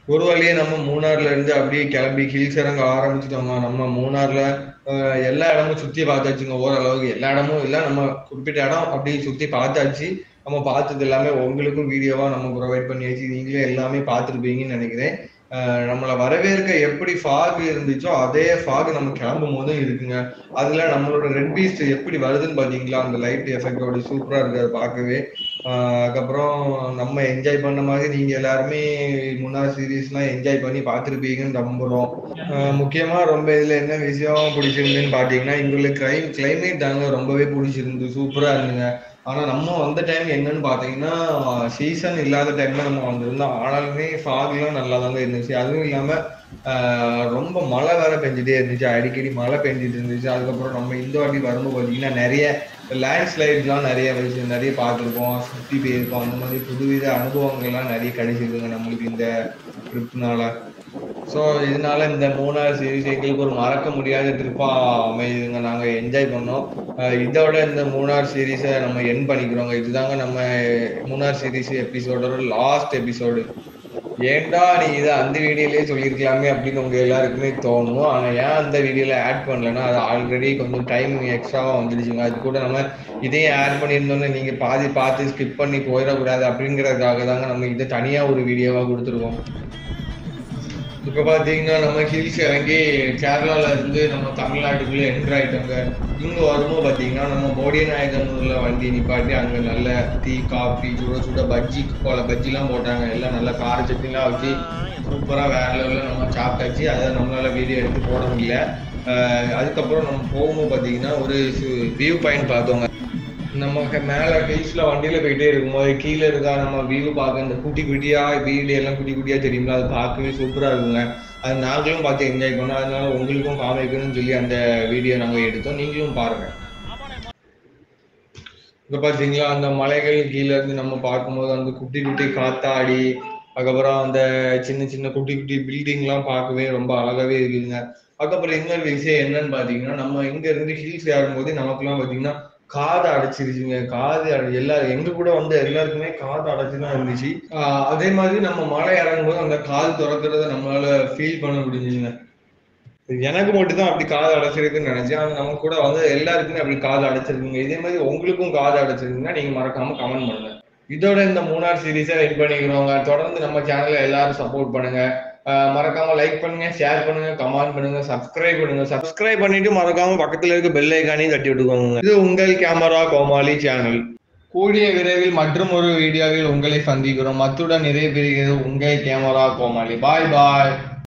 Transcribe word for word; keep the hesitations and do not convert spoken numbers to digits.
ஒரு வழியே நம்ம மூணார்ல இருந்து அப்படியே கிளம்பி ஹில்ஸ் இறங்க ஆரம்பிச்சுட்டோங்க. நம்ம மூணார்ல அஹ், எல்லா இடமும் சுத்தி பார்த்தாச்சுங்க. ஓரளவுக்கு எல்லா இடமும் இல்ல, நம்ம குறிப்பிட்ட இடம் அப்படியே சுத்தி பார்த்தாச்சு. நம்ம பார்த்தது எல்லாமே உங்களுக்கும் வீடியோவா நம்ம ப்ரொவைட் பண்ணியாச்சு. நீங்களே எல்லாமே பார்த்துருப்பீங்கன்னு நினைக்கிறேன். அஹ், நம்மளை வரவேற்க எப்படி ஃபாக் இருந்துச்சோ அதே ஃபாக் நம்ம கிளம்பும் போதும் இருக்குங்க. அதுல நம்மளோட ரெட் பீஸ்ட் எப்படி வருதுன்னு பாத்தீங்களா? அந்த லைட் எஃபெக்டோட சூப்பரா இருக்கு அதை பார்க்கவே. ஆஹ் அதுக்கப்புறம் நம்ம என்ஜாய் பண்ண மாதிரி நீங்க எல்லாருமே முன்னாள் சீரீஸ்லாம் என்ஜாய் பண்ணி பார்த்துருப்பீங்கன்னு நம்புறோம். ஆஹ் முக்கியமா ரொம்ப இதுல என்ன விஷயம் பிடிச்சிருந்துன்னு பாத்தீங்கன்னா, எங்களுக்கு கிளைம் கிளைமேட் தாங்க ரொம்பவே பிடிச்சிருந்து, சூப்பரா இருந்துங்க. ஆனா நம்ம வந்த டைம் என்னன்னு பாத்தீங்கன்னா, சீசன் இல்லாத டைம்ல நம்ம வந்திருந்தோம். ஆனாலுமே ஃபாக்லாம் நல்லா தாங்க இருந்துச்சு. அதுவும் இல்லாம ஆஹ் ரொம்ப மழை வேற பெஞ்சிட்டே இருந்துச்சு, அடிக்கடி மழை பெஞ்சிட்டு இருந்துச்சு. அதுக்கப்புறம் நம்ம இந்த வாட்டி வரும்போது பாத்தீங்கன்னா நிறைய லேண்ட் ஸ்லைட்லாம் நிறைய விஷயம் நிறைய பார்த்துருக்கோம், சுற்றி போயிருக்கோம். அந்த மாதிரி புதுவித அனுபவங்கள்லாம் நிறைய கிடைச்சிருக்குங்க நம்மளுக்கு இந்த ட்ரிப்னால. ஸோ இதனால இந்த மூணார் சீரீஸ் எங்களுக்கு ஒரு மறக்க முடியாத ட்ரிப்பா அமையுதுங்க. நாங்க என்ஜாய் பண்ணோம். அஹ் இதோட இந்த மூணார் சீரீஸை நம்ம என் பண்ணிக்கிறோங்க. இதுதாங்க நம்ம மூணார் சீரீஸ் எபிசோடோட லாஸ்ட் எபிசோடு. ஏன்டா நீ இதை அந்த வீடியோலயே சொல்லியிருக்கலாமே அப்படின்னு உங்க எல்லாருக்குமே தோணும். ஆனா ஏன் அந்த வீடியோல ஆட் பண்ணலன்னா, அது ஆல்ரெடி கொஞ்சம் டைம் எக்ஸ்ட்ராவா வந்துடுச்சுங்க. அது கூட நம்ம இதையும் ஆட் பண்ணியிருந்தோம்னா நீங்க பாதி பார்த்து ஸ்கிப் பண்ணி போயிடக்கூடாது அப்படிங்கிறதுக்காக தாங்க நம்ம இதை தனியா ஒரு வீடியோவா கொடுத்துருக்கோம். இப்ப பாத்தீங்கன்னா நம்ம ஹில்ஸ் இறங்கி கேரளால இருந்து நம்ம தமிழ்நாட்டுக்குள்ள என்டர் ஆயிட்டோங்க. இங்க வரும்போது பாத்தீங்கன்னா நம்ம போடிநாயகனூர்ல வண்டி நிப்பாட்டி அங்க நல்ல டீ காஃபி சுட சுட பஜ்ஜி போல பஜ்ஜி எல்லாம் போட்டாங்க. எல்லாம் நல்ல கார சட்னிலாம் வச்சு சூப்பரா வேற லெவல்ல நம்ம சாப்பிட்டாச்சு. அதை நம்மளால வீடியோ எடுத்து போட முடியல. அஹ் அதுக்கப்புறம் நம்ம போகும்போது பாத்தீங்கன்னா ஒரு வியூ பாயிண்ட் பார்த்தோங்க. நம்ம மேல ஹில்ஸ்ல வண்டியில போயிட்டே இருக்கும்போது கீழே இருக்கா நம்ம வியூ பார்க்க இந்த குட்டி குட்டியா வீடு எல்லாம் குட்டி குட்டியா தெரியுங்களா, அது பார்க்கவே சூப்பரா இருக்குங்க. அது நாங்களும் பார்த்து என்ஜாய் பண்ணோம். அதனால உங்களுக்கும் காமிக்கணும்னு சொல்லி அந்த வீடியோ நாங்க எடுத்தோம், நீங்களும் பாருங்க. இப்ப பாத்தீங்களா அந்த மலைகள் கீழே இருந்து நம்ம பார்க்கும்போது அந்த குட்டி குட்டி காத்தாடி, அதுக்கப்புறம் அந்த சின்ன சின்ன குட்டி குட்டி பில்டிங் எல்லாம் பார்க்கவே ரொம்ப அழகாவே இருக்குதுங்க. அதுக்கப்புறம் இன்னொரு விஷயம் என்னன்னு பாத்தீங்கன்னா, நம்ம இங்க இருந்து ஹில்ஸ் ஏறும்போது நமக்குலாம் பாத்தீங்கன்னா காது அடைச்சிருச்சுங்க. காது அடை எல்லா எங்க கூட வந்து எல்லாருக்குமே காது அடைச்சுதான் இருந்துச்சு. ஆஹ் அதே மாதிரி நம்ம மலை இறங்கும்போது அந்த காது திறக்கிறத நம்மளால ஃபீல் பண்ண முடிஞ்சுங்க. எனக்கு மட்டும் தான் அப்படி காது அடைச்சிருக்குன்னு நினைச்சேன். ஆனா நம்ம கூட வந்து எல்லாருக்குமே அப்படி காது அடைச்சிருக்குங்க. இதே மாதிரி உங்களுக்கும் காது அடைச்சிருக்குன்னா நீங்க மறக்காம கமெண்ட் பண்ணுங்க. இதோட இந்த மூணார் சீரீஸை வெயிட் பண்ணிக்கிறோங்க. தொடர்ந்து நம்ம சேனலை எல்லாரும் சப்போர்ட் பண்ணுங்க. ஆஹ் மறக்காம லைக் பண்ணுங்க, ஷேர் பண்ணுங்க, கமெண்ட் பண்ணுங்க, சப்ஸ்கிரைப் பண்ணுங்க. சப்ஸ்கிரைப் பண்ணிட்டு மறக்காம பக்கத்துல இருக்க பெல் ஐக்கானையும் தட்டி விட்டுக்கோங்க. இது உங்கள் கேமரா கோமாளி சேனல். கூடிய விரைவில் மற்றும் ஒரு வீடியோவில் உங்களை சந்திக்கிறோம். அத்துடன் நிறைவு பெறுகிறது உங்கள் கேமரா கோமாளி. பாய் பாய்.